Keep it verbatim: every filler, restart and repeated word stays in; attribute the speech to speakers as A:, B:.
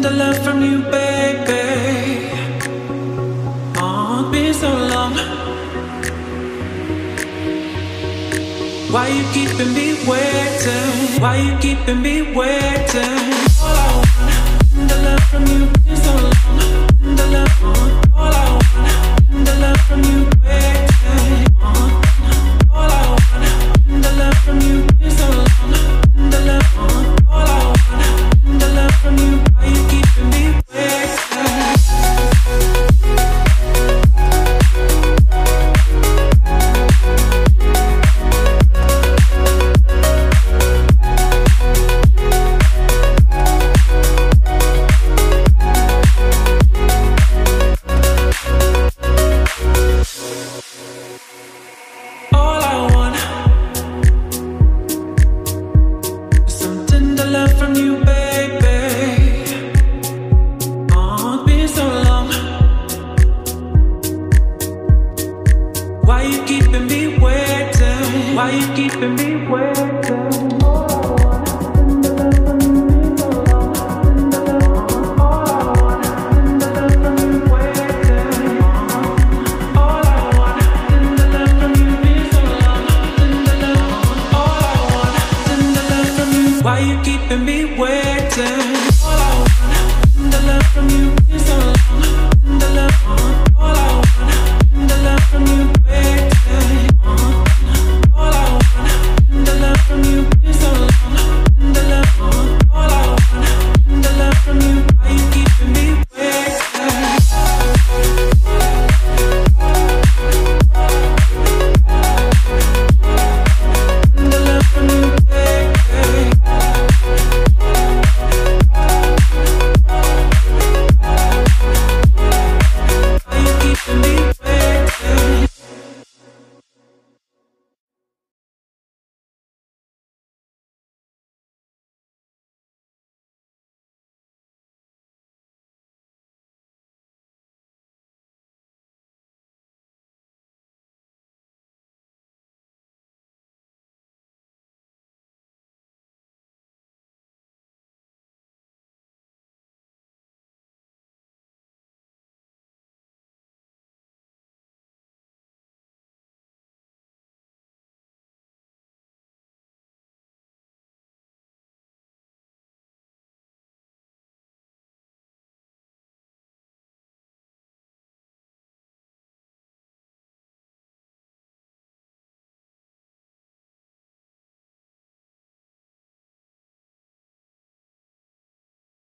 A: the love from you, baby. Oh, it's been so long. Why you keeping me waiting? Why you keeping me waiting? All I want, the love from you, been so long. The love, all I want, the love from you, waiting. All I want, the love from you, been so long. The love, all I want, the love from you. Why you keeping me waiting? Why you keeping me waiting? Why you keeping me waiting? All I want, the love from you.